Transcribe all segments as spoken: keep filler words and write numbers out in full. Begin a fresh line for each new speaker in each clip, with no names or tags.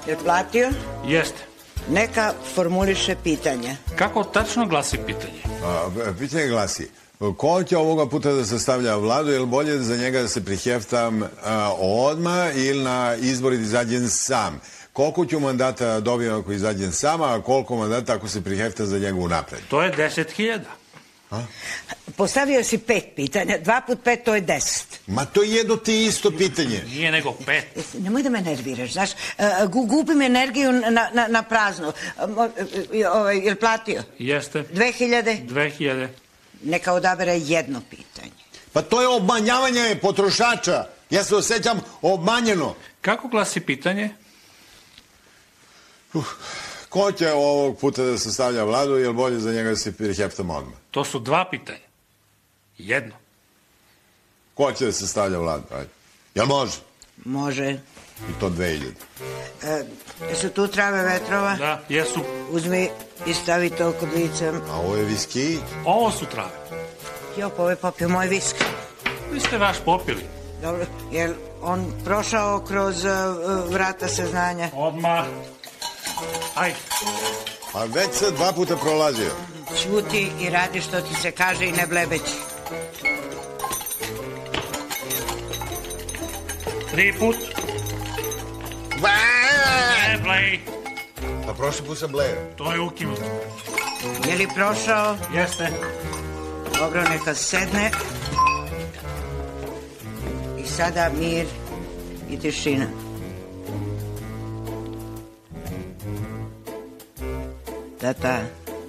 Je li platio?
Jeste.
Neka formuliše pitanje.
Kako tačno glasi pitanje?
A, pitanje glasi, ko će ovoga puta da sastavlja vladu, je li bolje za njega da se priheftam a, odmah ili na izbori da izađem sam? Koliko ću mandata dobijem ako izađem sama, a koliko mandata ako se prihefta za njega unapred?
To je deset hiljada.
A?
Postavio si pet pitanja, dva put pet to je deset.
Ma to je jedno ti isto pitanje.
Nije nego pet.
Nemoj da me nerviraš, znaš, gubim energiju na, na, na prazno. Ovaj, je li platio?
Jeste.
Dve hiljade?
Dve hiljade.
Neka odabere jedno pitanje.
Pa to je obmanjavanje potrošača. Ja se osjećam obmanjeno.
Kako glasi pitanje?
Uh, ko će ovog puta da sastavlja vladu, je li bolje za njega da se priheftam odmah?
To su dva pitanja. Jedno.
Ko će da sastavlja vladu? Ajde. Jel može?
Može.
I to dve hiljade.
E, jesu tu trave vetrova?
Da, jesu.
Uzmi i stavi to kod lica.
A ovo je viski?
Ovo su trave.
Jo, pa ovo je popio moj viski.
Vi ste vaš popili.
Dobro, je on prošao kroz uh, vrata saznanja?
Odmah. Ajde.
A već se dva puta prolazio.
Ćuti i radi što ti se kaže i ne blebeći.
Tri put. Ne blej.
Pa prošli put sam blejo.
To je ukinuto.
Je li prošao?
Jeste.
Dobro, neka sedne. I sada mir i tišina. Tata.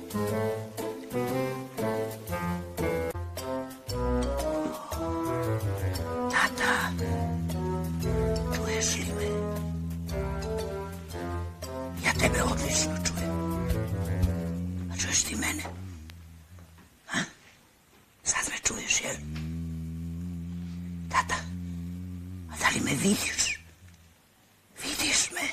Tata. Čuješ li me? Ja tebe odlično čujem. A čuješ ti mene? Ha? Sad me čuješ, jel? Tata, a da li me vidiš? Vidiš me?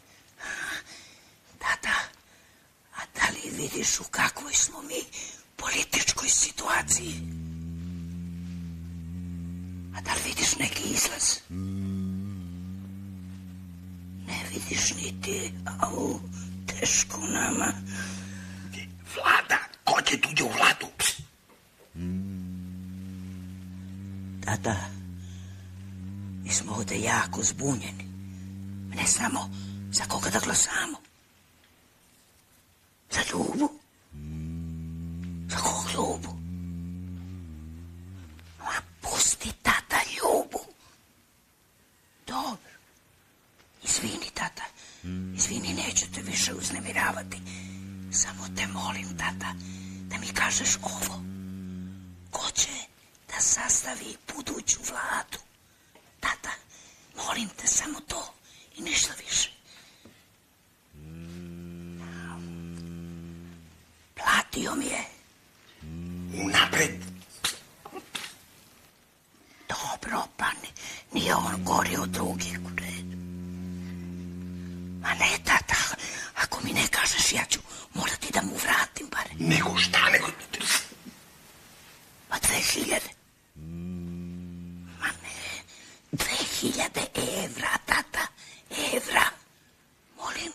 Tata, a da li vidiš u kakvoj smo mi političkoj situaciji? A da li vidiš neki izlaz? Ne vidiš ni ti, au, teško nama.
Vlada, ko će tuđe u vladu? Pst.
Tata, mi smo ovde jako zbunjeni. Ne znamo za koga da glasamo. Za Ljubu? Za kog Ljubu? Ma pusti, tata, Ljubu. Dobro. Izvini, tata. Izvini, neću te više uznemiravati. Samo te molim, tata, da mi kažeš ovo. Ko će da sastavi buduću vladu? Tata, molim te samo to i ništa više. Platio mi je.
Unapred.
Dobro, pa nije on gori od drugih. Ma ne, tata, ako mi ne kažeš, ja ću morati da mu vratim bare.
Nego šta, nego...
Pa dve hiljade. Ma ne, dve hiljade evra, tata, evra. Molim.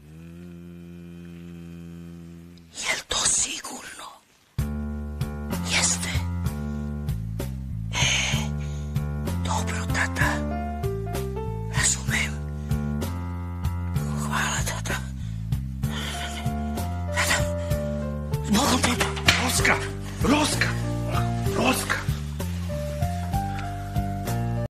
Jel to sigurno? Jeste. E, dobro, tata. Razumem. Hvala, tata. Tata, zbogom, tata.
Roska, Roska, Roska.